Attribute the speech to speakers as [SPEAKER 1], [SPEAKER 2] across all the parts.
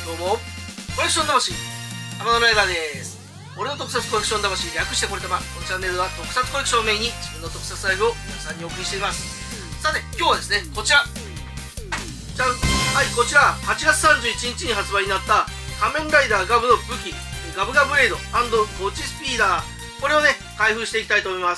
[SPEAKER 1] どうも、コレクション魂、天野ライダーです。俺の特撮コレクション魂、略してこれたま。このチャンネルでは特撮コレクションをメインに自分の特撮ライブを皆さんにお送りしています。さて、今日はですね、こちら。じゃん。はい、こちら、8月31日に発売になった仮面ライダーガブの武器、ガブガブレイド&ゴチスピーダー。これをね、開封していきたいと思います。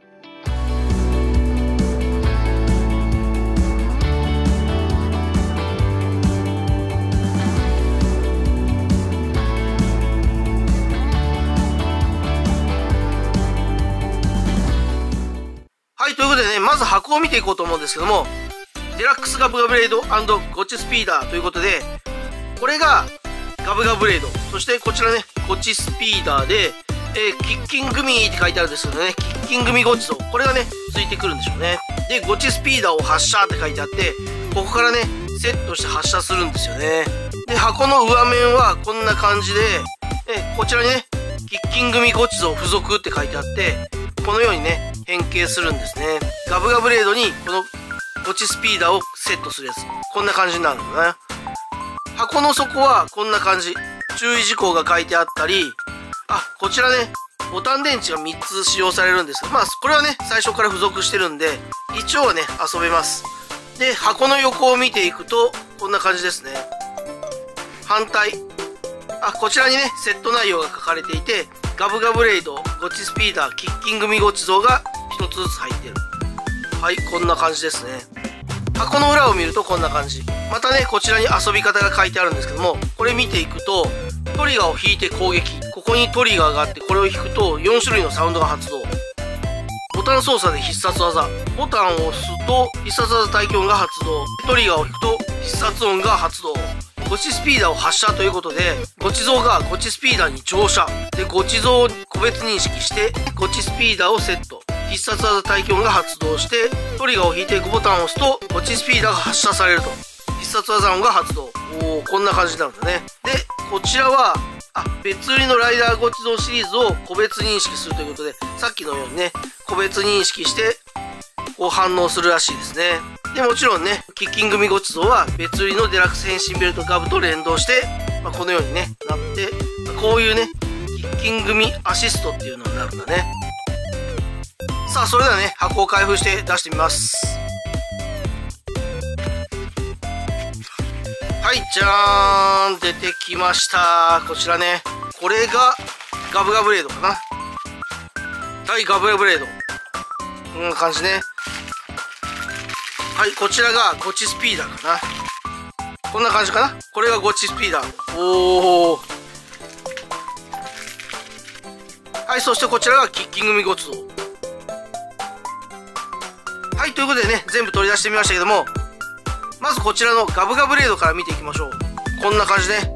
[SPEAKER 1] はい、ということでね、まず箱を見ていこうと思うんですけども、デラックスガブガブレイド&ゴチスピーダーということで、これがガブガブレイド、そしてこちらね、ゴチスピーダーで、キッキングミって書いてあるんですけどね、キッキングミゴチ像、これがね、ついてくるんでしょうね。で、ゴチスピーダーを発射って書いてあって、ここからね、セットして発射するんですよね。で、箱の上面はこんな感じで、こちらにね、キッキングミゴチ像付属って書いてあって、このようにね、変形するんですね。ガブガブレードにこのゴチスピーダーをセットするやつ。こんな感じになるんだね。箱の底はこんな感じ。注意事項が書いてあったり、こちらね、ボタン電池が3つ使用されるんですが、これはね、最初から付属してるんで、一応はね、遊べます。で、箱の横を見ていくと、こんな感じですね。反対。こちらにね、セット内容が書かれていて、ガブガブレイド、ゴチスピーダー、キッキングミゴチ像が1つずつ入ってる。はい、こんな感じですね。箱の裏を見るとこんな感じ。またね、こちらに遊び方が書いてあるんですけども、これ見ていくと、トリガーを引いて攻撃。ここにトリガーがあって、これを引くと4種類のサウンドが発動。ボタン操作で必殺技。ボタンを押すと必殺技待機音が発動。トリガーを引くと必殺音が発動。ゴチスピーダーを発射ということで、ゴチ像がゴチスピーダーに乗車。で、ゴチ像を個別認識して、ゴチスピーダーをセット。必殺技待機音が発動して、トリガーを引いて5ボタンを押すと、ゴチスピーダーが発射されると。必殺技音が発動。こんな感じになるんだね。で、こちらは、別売りのライダーゴチ像シリーズを個別認識するということで、さっきのようにね、個別認識して、こう反応するらしいですね。で、もちろんね、キッキングミゴチ像は別売りのデラックス変身ベルトガブと連動して、このようにね、なって、こういうね、キッキングミアシストっていうのになるんだね。さあ、それではね、箱を開封して出してみます。はい、じゃーん、出てきました。こちらね、これがガブガブレードかな。はい、ガブガブレード。こんな感じね。はい、こちらがゴチスピーダーかな。こんな感じかな。これがゴチスピーダー。はい、そしてこちらがキッキングミゴチ像。はい、ということでね、全部取り出してみましたけども、まずこちらのガブガブレードから見ていきましょう。こんな感じね。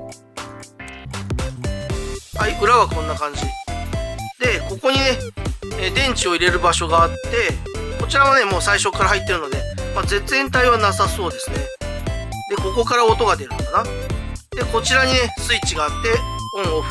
[SPEAKER 1] はい、裏はこんな感じ。で、ここにね、電池を入れる場所があって、こちらはね、もう最初から入ってるので、絶縁体はなさそうですね。で、ここから音が出るのかな。で、こちらにね、スイッチがあって、オンオフ。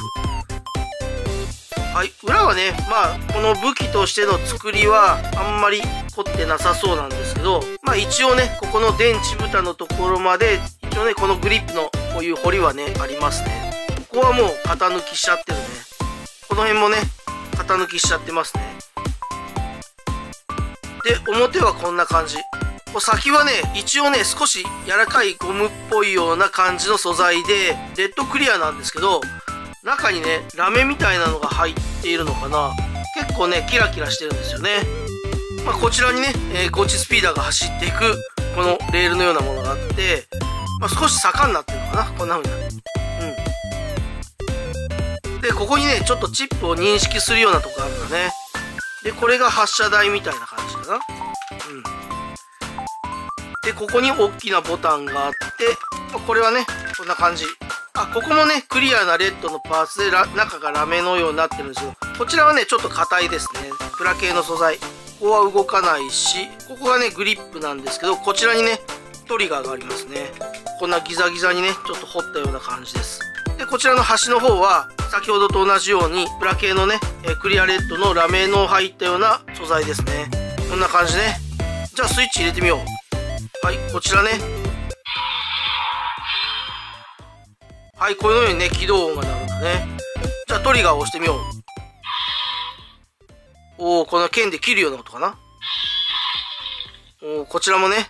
[SPEAKER 1] はい、裏はね、この武器としての作りはあんまり凝ってなさそうなんですけど、一応ね、ここの電池蓋のところまで、一応ね、このグリップのこういう彫りはね、ありますね。ここはもう型抜きしちゃってるね。この辺もね、型抜きしちゃってますね。で、表はこんな感じ。先はね、一応ね、少し柔らかいゴムっぽいような感じの素材で、レッドクリアなんですけど、中にね、ラメみたいなのが入っているのかな。結構ね、キラキラしてるんですよね。こちらにね、ゴチスピーダーが走っていく、このレールのようなものがあって、少し坂になってるのかな。こんな風になる。で、ここにね、ちょっとチップを認識するようなとこあるんだね。で、これが発射台みたいな感じかな。で、ここに大きなボタンがあって、これはね、こんな感じ。ここもね、クリアなレッドのパーツで中がラメのようになってるんですけど、こちらはね、ちょっと硬いですね。プラ系の素材。ここは動かないし、ここがね、グリップなんですけど、こちらにね、トリガーがありますね。こんなギザギザにね、ちょっと彫ったような感じです。で、こちらの端の方は、先ほどと同じように、プラ系のね、クリアレッドのラメの入ったような素材ですね。こんな感じね。じゃあスイッチ入れてみよう。はい、こちらね。 はい、このようにね、起動音が鳴るんだね。じゃあトリガーを押してみよう。おお、この剣で切るような音かな。おお、こちらもね。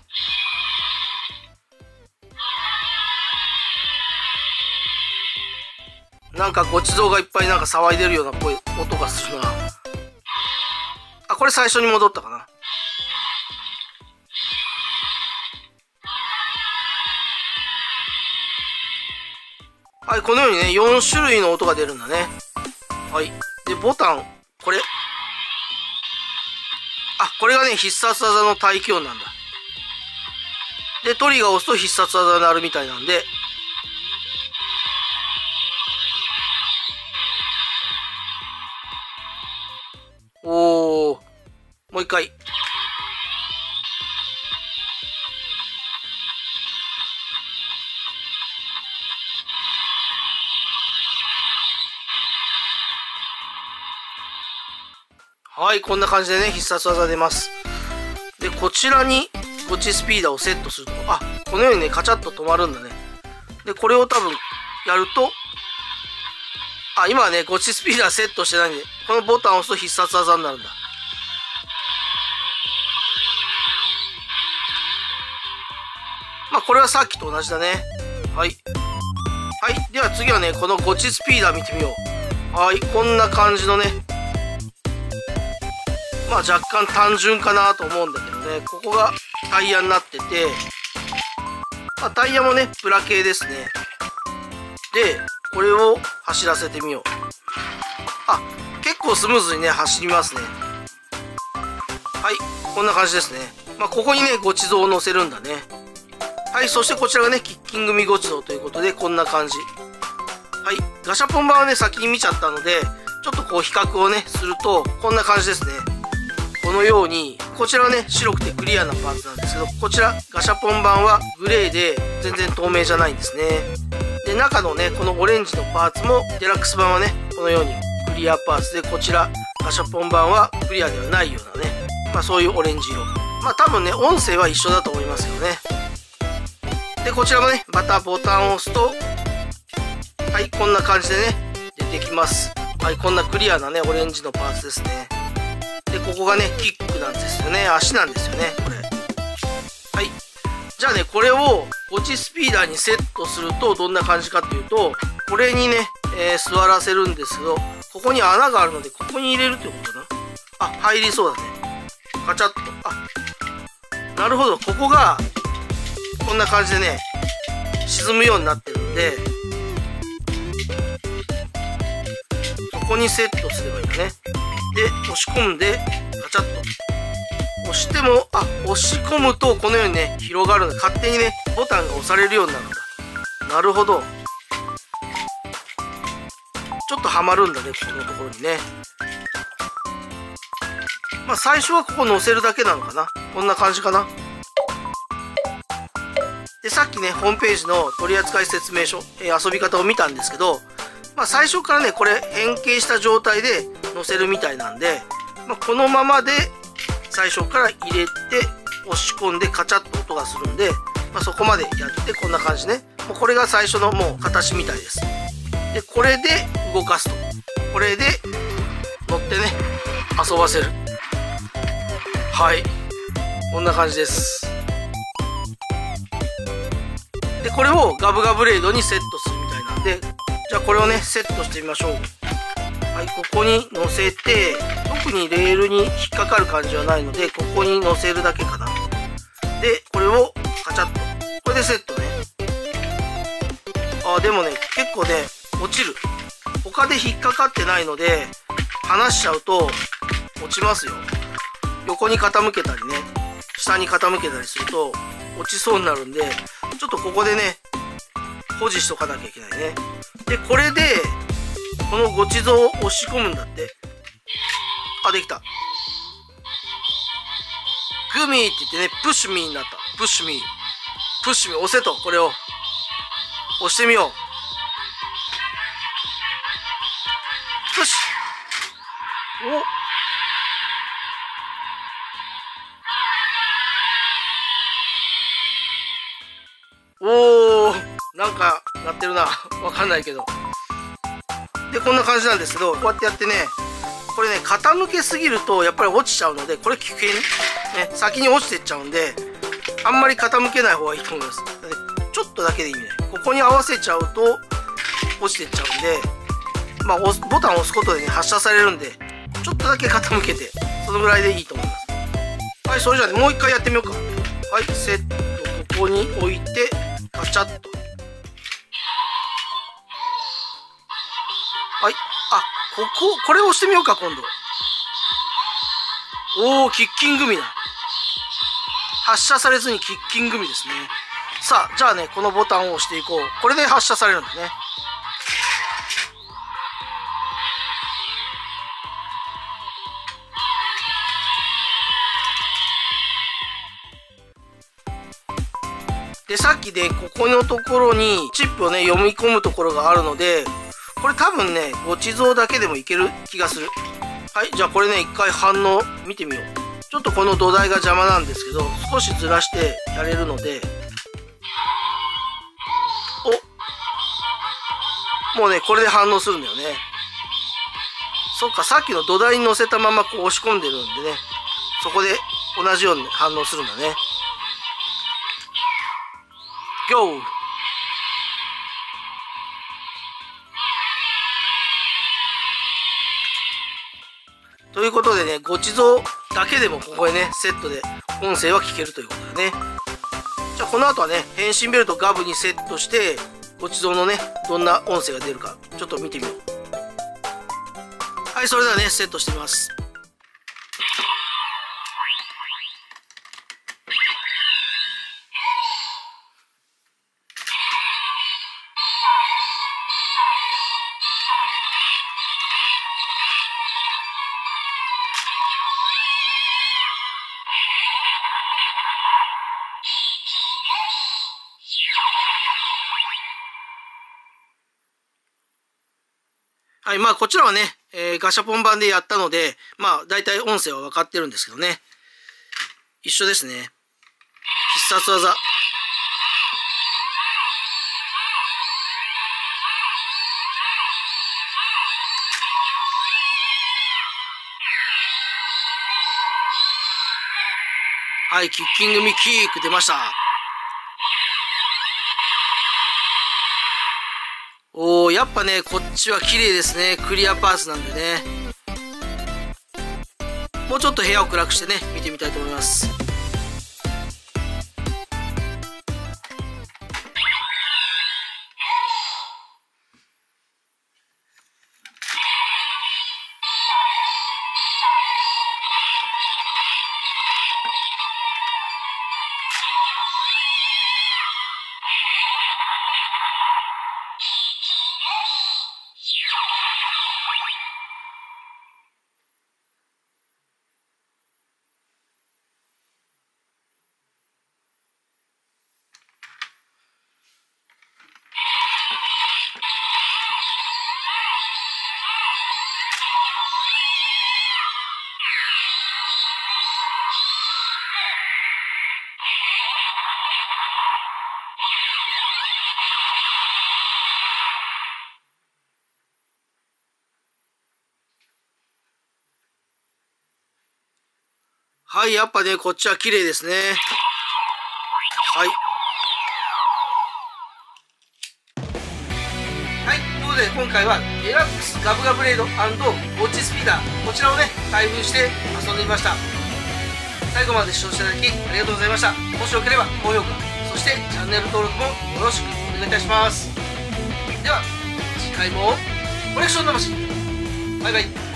[SPEAKER 1] なんかごちそうがいっぱいなんか騒いでるような声、音がするな。あ、これ最初に戻ったかな。はい、このようにね、4種類の音が出るんだね。はい。で、ボタン、これ。あ、これがね、必殺技の待機音なんだ。で、トリガーを押すと必殺技になるみたいなんで、おー、もう一回。はい、こんな感じでね、必殺技出ます。で、こちらに、ゴチスピーダーをセットすると、あ、このようにね、カチャッと止まるんだね。で、これを多分、やると、あ、今はね、ゴチスピーダーセットしてないんで、このボタンを押すと必殺技になるんだ。まあ、これはさっきと同じだね。はい。はい。では次はね、このゴチスピーダー見てみよう。はい。こんな感じのね、まあ若干単純かなと思うんだけどね、ここがタイヤになってて、まあ、タイヤもね、プラ系ですね。で、これを走らせてみよう。あ、結構スムーズにね、走りますね。はい、こんな感じですね。まあ、ここにね、ごちそうを乗せるんだね。はい、そしてこちらがね、キッキングミごちそうということで、こんな感じ。はい、ガシャポン版はね、先に見ちゃったので、ちょっとこう比較をね、すると、こんな感じですね。このように、こちらはね、白くてクリアなパーツなんですけど、こちら、ガシャポン版はグレーで全然透明じゃないんですね。で、中のね、このオレンジのパーツも、デラックス版はね、このようにクリアパーツで、こちら、ガシャポン版はクリアではないようなね、まあそういうオレンジ色。まあ多分ね、音声は一緒だと思いますよね。で、こちらもね、またボタンを押すと、はい、こんな感じでね、出てきます。はい、こんなクリアなね、オレンジのパーツですね。で、ここがね、キックなんですよね。足なんですよね、これ。はい。じゃあね、これを、ゴチスピーダーにセットすると、どんな感じかっていうと、これにね、座らせるんですけど、ここに穴があるので、ここに入れるってことかな。あ、入りそうだね。カチャッと。あ、なるほど。ここが、こんな感じでね、沈むようになってるんで、ここにセットすればいいんだね。で、押し込んで、ガチャッと。押しても、あ、押し込むとこのようにね、広がるので、勝手にね、ボタンが押されるようになるんだ。なるほど。ちょっとはまるんだね、ここのところにね。まあ、最初はここ乗せるだけなのかな。こんな感じかな。で、さっきね、ホームページの取扱説明書、遊び方を見たんですけど、まあ、最初からね、これ変形した状態で乗せるみたいなんで、まあ、このままで最初から入れて押し込んでカチャッと音がするんで、まあ、そこまでやってこんな感じね。もうこれが最初のもう形みたいです。で、これで動かすと。これで乗ってね、遊ばせる。はい。こんな感じです。で、これをガブガブレードにセットするみたいなんで、じゃあこれをね、セットしてみましょう。はい、ここに乗せて、特にレールに引っかかる感じはないので、ここに乗せるだけかな。で、これをカチャッと。これでセットね。あ、でもね、結構ね、落ちる。他で引っかかってないので、離しちゃうと落ちますよ。横に傾けたりね、下に傾けたりすると落ちそうになるんで、ちょっとここでね、保持しとかなきゃいけないね。で、これで、このごちそうを押し込むんだって。あ、できた。グミーって言ってね、プッシュミーになった。プッシュミー。プッシュミー、押せと、これを。押してみよう。プッシュ。おー、なんか、 なってるな。わかんないけど。で、こんな感じなんですけど、こうやってやってね、これね、傾けすぎるとやっぱり落ちちゃうので、これ危険ね、先に落ちてっちゃうんで、あんまり傾けない方がいいと思います。ちょっとだけでいいね。ここに合わせちゃうと落ちてっちゃうんで、まあ、ボタンを押すことでね、発射されるんで、ちょっとだけ傾けて、そのぐらいでいいと思います。はい、それじゃあね、もう一回やってみようか。はい、セット、ここに置いて、カチャッと。はい、あ、これを押してみようか、今度。おー、キッキングミだ。発射されずにキッキングミですね。さあ、じゃあね、このボタンを押していこう。これで発射されるんだね。で、さっきでここのところにチップをね、読み込むところがあるので、これ多分ね、ご地蔵だけでもいける気がする。はい、じゃあこれね、一回反応見てみよう。ちょっとこの土台が邪魔なんですけど、少しずらしてやれるので、もうね、これで反応するんだよね。そっか、さっきの土台に乗せたままこう押し込んでるんでね、そこで同じように反応するんだね。GO！ ということでね、ご地蔵だけでもここへね、セットで音声は聞けるということだね。じゃあこの後はね、変身ベルトガブにセットして、ご地蔵のね、どんな音声が出るか、ちょっと見てみよう。はい、それではね、セットしてみます。はい、まあこちらはね、ガシャポン版でやったので、まあ大体音声は分かってるんですけどね。一緒ですね。必殺技。はい、キッキングミキーク出ました。おー、やっぱね、こっちは綺麗ですね。クリアパーツなんでね。もうちょっと部屋を暗くしてね、見てみたいと思います。はい、やっぱね、こっちは綺麗ですね。はい。はい、ということで今回はデラックスガブガブレード&ウォッチスピーダー、こちらをね、開封して遊んでみました。最後まで視聴していただきありがとうございました。もしよければ高評価、そしてチャンネル登録もよろしくお願いいたします。では、次回もコレクション魂。バイバイ。